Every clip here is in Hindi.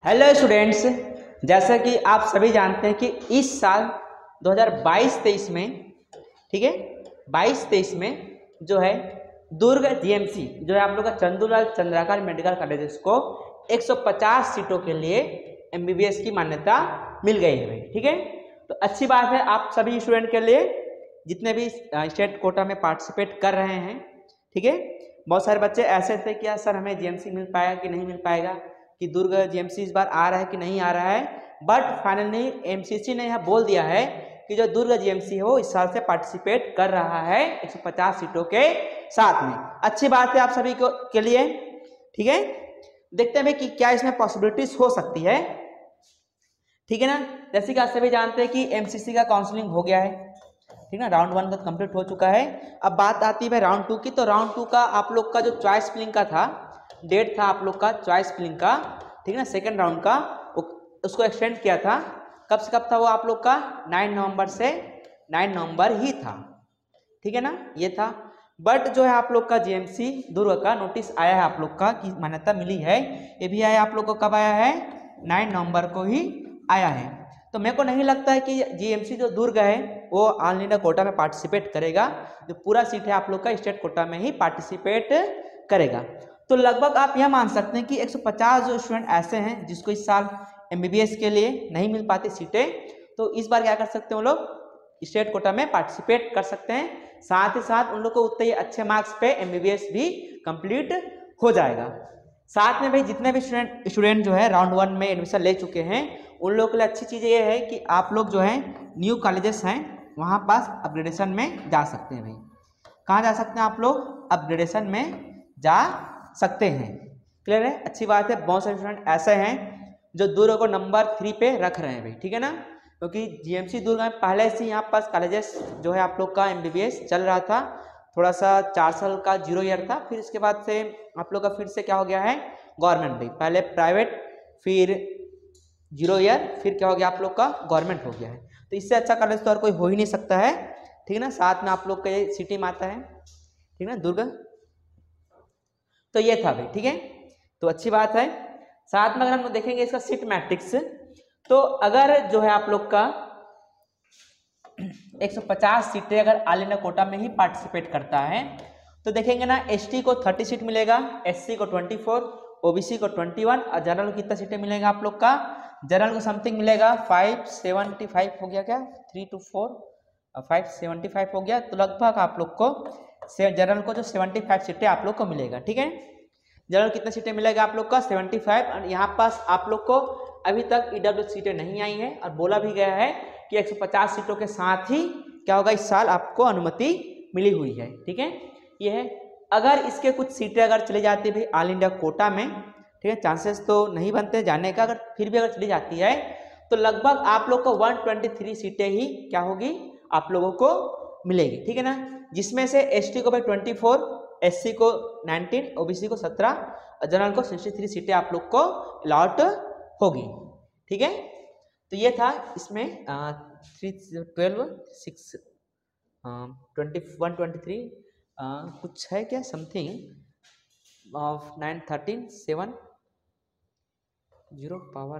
हेलो स्टूडेंट्स, जैसा कि आप सभी जानते हैं कि इस साल 2022-23 में, ठीक है, 22-23 में जो है दुर्ग जीएमसी जो है आप लोग का चंदूलाल चंद्राकर मेडिकल कॉलेज को 150 सीटों के लिए एमबीबीएस की मान्यता मिल गई है भाई। ठीक है, तो अच्छी बात है आप सभी स्टूडेंट के लिए, जितने भी स्टेट कोटा में पार्टिसिपेट कर रहे हैं। ठीक है, बहुत सारे बच्चे ऐसे थे कि यार सर हमें जीएमसी मिल पाएगा कि नहीं मिल पाएगा, कि दुर्ग जीएमसी इस बार आ रहा है कि नहीं आ रहा है। बट फाइनली एमसीसी ने यह बोल दिया है कि जो दुर्ग जीएमसी है वो इस साल से पार्टिसिपेट कर रहा है 150 सीटों के साथ में। अच्छी बात है आप सभी को के लिए। ठीक है, देखते हैं कि क्या इसमें पॉसिबिलिटीज हो सकती है। ठीक है ना, जैसे कि आप सभी जानते हैं कि एमसीसी का काउंसलिंग हो गया है। ठीक है ना, राउंड 1 का कंप्लीट हो चुका है। अब बात आती है राउंड 2 की। तो राउंड 2 का आप लोग का जो चॉइस फिलिंग का था, डेट था आप लोग का चॉइस फिलिंग का, ठीक है ना, सेकेंड राउंड का, उसको एक्सटेंड किया था। कब से कब था वो आप लोग का? 9 नवंबर से 9 नवंबर ही था। ठीक है ना, ये था। बट जो है आप लोग का जीएमसी दुर्ग का नोटिस आया है आप लोग का कि मान्यता मिली है। ये भी आया आप लोग को कब आया है? 9 नवंबर को ही आया है। तो मेरे को नहीं लगता है कि जीएमसी जो दुर्ग है वो ऑल इंडिया कोटा में पार्टिसिपेट करेगा। जो पूरा सीट है आप लोग का स्टेट कोटा में ही पार्टिसिपेट करेगा। तो लगभग आप यह मान सकते हैं कि 150 जो स्टूडेंट ऐसे हैं जिसको इस साल एमबीबीएस के लिए नहीं मिल पाती सीटें, तो इस बार क्या कर सकते हैं वो लोग स्टेट कोटा में पार्टिसिपेट कर सकते हैं। साथ ही साथ उन लोग को उतने ही अच्छे मार्क्स पे एमबीबीएस भी कंप्लीट हो जाएगा। साथ में भाई जितने भी स्टूडेंट जो है राउंड 1 में एडमिशन ले चुके हैं उन लोगों के लिए अच्छी चीज़ ये है कि आप लोग जो है न्यू कॉलेजेस हैं वहाँ पास अपग्रेडेशन में जा सकते हैं। भाई कहाँ जा सकते हैं आप लोग? अपग्रेडेशन में जा सकते हैं। क्लियर है, अच्छी बात है। बहुत सारे स्टूडेंट ऐसे हैं जो दुर्ग को नंबर 3 पे रख रहे हैं भाई। ठीक है ना, क्योंकि जीएमसी दुर्ग में पहले से यहाँ पास कॉलेजेस जो है आप लोग का एमबीबीएस चल रहा था। थोड़ा सा 4 साल का 0 ईयर था, फिर इसके बाद से आप लोग का फिर से क्या हो गया है? गवर्नमेंट भाई। पहले प्राइवेट, फिर 0 ईयर, फिर क्या हो गया आप लोग का? गवर्नमेंट हो गया है। तो इससे अच्छा कॉलेज तो और कोई हो ही नहीं सकता है। ठीक है ना, साथ में आप लोग का ये सिटी में आता है। ठीक है ना, दुर्ग। तो ये था भाई। ठीक है, तो अच्छी बात है। साथ में अगर हम देखेंगे इसका सीट मैट्रिक्स, तो अगर जो है आप लोग का 150 सीटें अगर ऑल इंडिया कोटा में ही पार्टिसिपेट करता है तो देखेंगे ना, एसटी को 30 सीट मिलेगा, एससी को 24, ओबीसी को 21 और जनरल को कितना सीटें मिलेगा आप लोग का? जनरल को समथिंग मिलेगा 575 हो गया क्या? 3 to 4 575 हो गया। तो लगभग आप लोग को जनरल को जो 75 सीटें आप लोग को मिलेगा। ठीक है, जनरल कितने सीटें मिलेगा आप लोग का? 75। और यहाँ पास आप लोग को अभी तक ईडब्ल्यू सीटें नहीं आई हैं और बोला भी गया है कि 150 सीटों के साथ ही क्या होगा, इस साल आपको अनुमति मिली हुई है। ठीक है, ये है। अगर इसके कुछ सीटें अगर चली जाती है ऑल इंडिया कोटा में, ठीक है, चांसेस तो नहीं बनते जाने का, अगर फिर भी अगर चली जाती है तो लगभग आप लोग को 123 सीटें ही क्या होगी आप लोगों को मिलेगी। ठीक है ना, जिसमें से एसटी को भाई 24, एससी को 19, ओबीसी को 17 और जनरल को 63 सीटें आप लोग को अलॉट होगी। ठीक है, तो ये था इसमें 312 6 123 कुछ है क्या समथिंग ऑफ 9 13 7 0 पावर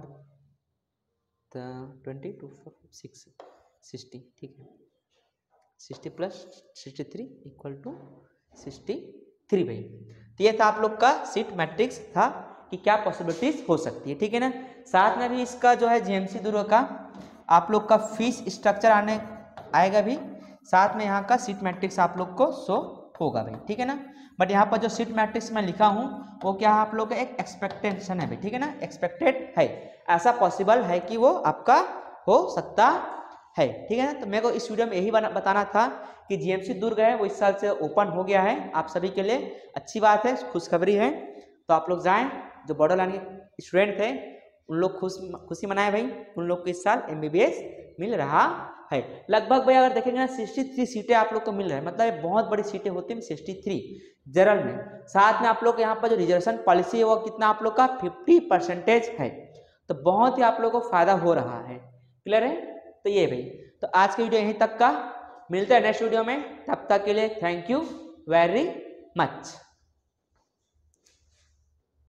20 2 4 6 60। ठीक है, 60 प्लस 63 इक्वल टू 63 भाई। तो ये था आप लोग का सीट मैट्रिक्स था कि क्या पॉसिबिलिटीज हो सकती है। ठीक है ना, साथ में भी इसका जो है जीएमसी दुर्ग का आप लोग का फीस स्ट्रक्चर आएगा भी, साथ में यहाँ का सीट मैट्रिक्स आप लोग को शो होगा भाई। ठीक है ना, बट यहाँ पर जो सीट मैट्रिक्स मैं लिखा हूँ वो क्या है आप लोग का? एक एक्सपेक्टेशन है भाई। ठीक है ना, एक्सपेक्टेड है, ऐसा पॉसिबल है कि वो आपका हो सकता है। ठीक है ना, तो मेरे को इस वीडियो में यही बताना था कि जीएमसी दुर्ग है वो इस साल से ओपन हो गया है आप सभी के लिए। अच्छी बात है, खुशखबरी है। तो आप लोग जाएं, जो बॉर्डर लाइन के स्टूडेंट थे उन लोग खुशी मनाए भाई, उन लोग को इस साल एमबीबीएस मिल रहा है। लगभग भाई अगर देखेंगे ना 63 सीटें आप लोग को मिल रहा है, मतलब बहुत बड़ी सीटें होती है 63 जनरल में। साथ में आप लोग यहाँ पर जो रिजर्वेशन पॉलिसी है वो कितना आप लोग का 50% है, तो बहुत ही आप लोग को फायदा हो रहा है। क्लियर है, तो ये भाई, तो आज की वीडियो यहीं तक का, मिलते हैं नेक्स्ट वीडियो में। तब तक के लिए थैंक यू वेरी मच।